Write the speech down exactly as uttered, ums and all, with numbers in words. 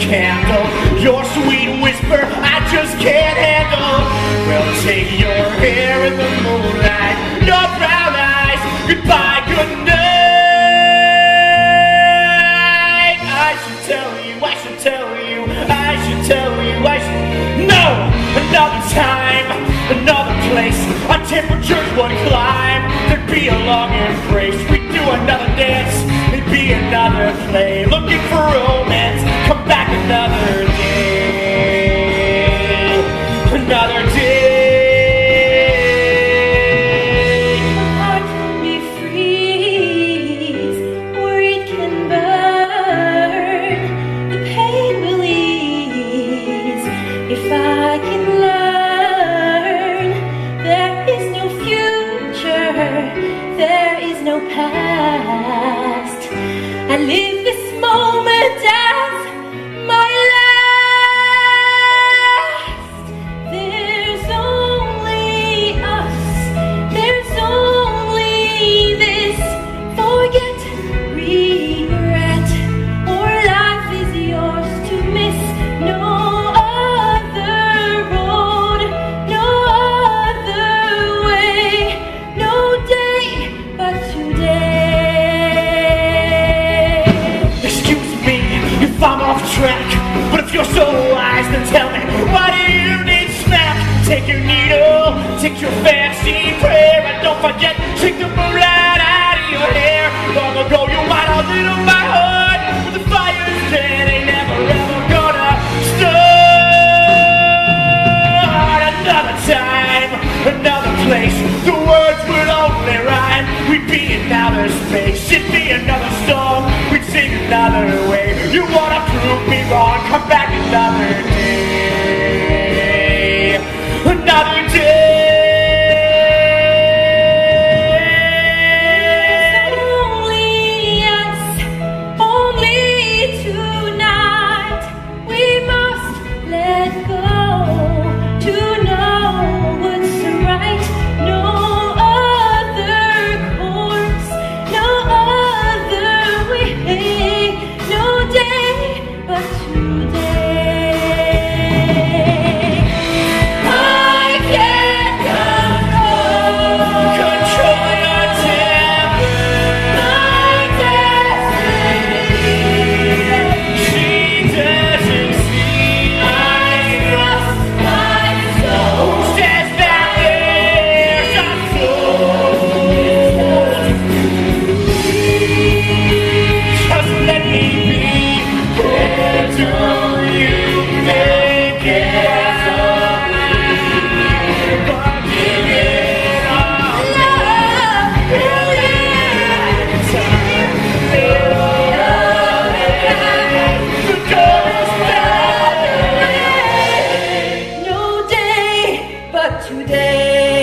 candle. Your sweet whisper I just can't handle. Well, take your hair in the moonlight, your brown eyes, goodbye, good night. I should tell you, I should tell you, I should tell you, I should. No! Another time, another place, our temperatures would climb. There'd be a long embrace, we'd do another dance, it'd be another play. Looking for romance, come back another day, another day. The heart can be freeze, or it can burn. The pain will ease if I can learn. There is no future, there is no past. I live this moment as my last. There's only us, there's only this. Forget, regret, or life is yours to miss. No other road, no other way, no day but today. Excuse me if I'm off track, but if you're so wise, then tell me, why do you need smack? Take your needle, take your fancy prayer, and don't forget, take the moonlight out of your hair. Long ago you might have lit up my heart, but the fire's dead, ain't never ever gonna start. Another time, another place, the words would only rhyme. We'd be in outer space, it'd be another song, we'd sing another way. You wanna prove me wrong, come back another day, another day. Only us, only tonight. We must let go to know what's right. No other course, no other way, no day but today. I can't control, Control your temper, my destiny. she doesn't see. I trust my soul. Who says that there's a soul? Just let me be. Where do you think it's all? But give it all. Love, The door is down. no day but today.